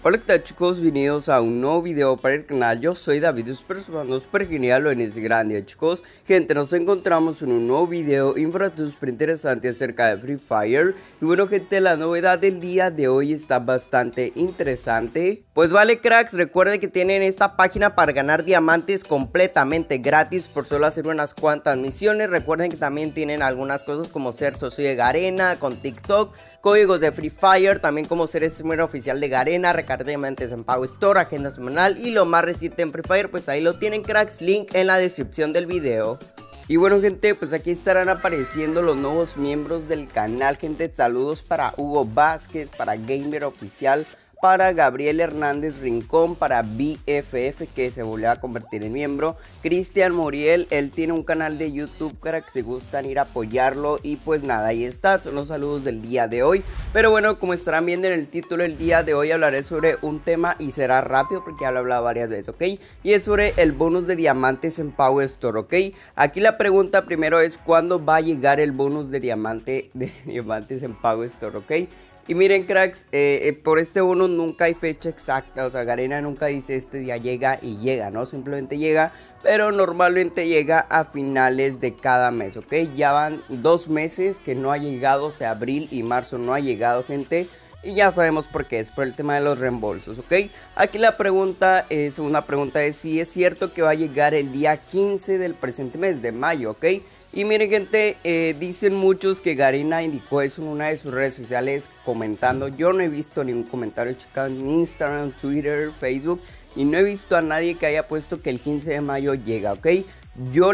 Hola, ¿qué tal, chicos? Bienvenidos a un nuevo video para el canal. Yo soy David, espero que súper genial en este gran día, chicos. Gente, nos encontramos en un nuevo video informativo súper interesante acerca de Free Fire. Y bueno, gente, la novedad del día de hoy está bastante interesante. Pues vale, cracks, recuerden que tienen esta página para ganar diamantes completamente gratis por solo hacer unas cuantas misiones. Recuerden que también tienen algunas cosas como ser socio de Garena con TikTok, códigos de Free Fire, también como ser streamer oficial de Garena, recargar diamantes en Pago Store, agenda semanal y lo más reciente en Free Fire. Pues ahí lo tienen, cracks, link en la descripción del video. Y bueno, gente, pues aquí estarán apareciendo los nuevos miembros del canal, gente. Saludos para Hugo Vázquez, para Gamer Oficial, para Gabriel Hernández Rincón, para BFF, que se volvió a convertir en miembro, Cristian Muriel, él tiene un canal de YouTube, cracks, si gustan ir a apoyarlo. Y pues nada, ahí está, son los saludos del día de hoy. Pero bueno, como estarán viendo en el título, el día de hoy hablaré sobre un tema y será rápido porque ya lo he hablado varias veces, ¿ok? Y es sobre el bonus de diamantes en Pago Store, ¿ok? Aquí la pregunta primero es: ¿cuándo va a llegar el bonus de diamantes en Pago Store, ¿ok? Y miren, cracks, por este bono nunca hay fecha exacta, o sea, Garena nunca dice este día llega y llega, ¿no? Simplemente llega, pero normalmente llega a finales de cada mes, ¿ok? Ya van 2 meses que no ha llegado, o sea, abril y marzo no ha llegado, gente. Y ya sabemos por qué, es por el tema de los reembolsos, ¿ok? Aquí la pregunta es, una pregunta es si es cierto que va a llegar el día 15 del presente mes de mayo, ¿ok? Y miren, gente, dicen muchos que Garena indicó eso en una de sus redes sociales comentando. Yo no he visto ningún comentario, chicas, en Instagram, Twitter, Facebook, y no he visto a nadie que haya puesto que el 15 de mayo llega, ¿ok? Yo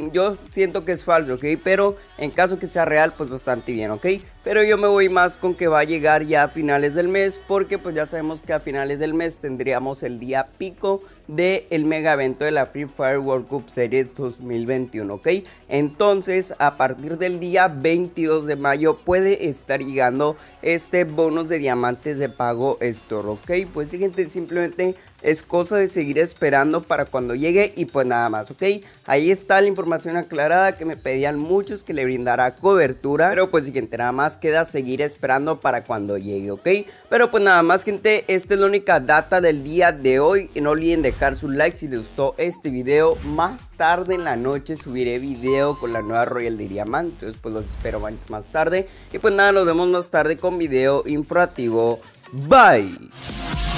siento que es falso, ¿ok? Pero en caso que sea real, pues bastante bien, ¿ok? Pero yo me voy más con que va a llegar ya a finales del mes, porque pues ya sabemos que a finales del mes tendríamos el día pico del mega evento de la Free Fire World Cup Series 2021, ¿ok? Entonces, a partir del día 22 de mayo puede estar llegando este bonus de diamantes de Pago Store, ¿ok? Pues siguiente, simplemente es cosa de seguir esperando para cuando llegue y pues nada más, ¿ok? Ahí está la información aclarada que me pedían muchos que le brindara cobertura, pero pues siguiente, nada más queda seguir esperando para cuando llegue, ¿ok? Pero pues nada más, gente, esta es la única data del día de hoy. Y no olviden dejar su like si les gustó este video. Más tarde en la noche subiré video con la nueva Royal de Diamante, entonces pues los espero más tarde. Y pues nada, nos vemos más tarde con video informativo. Bye.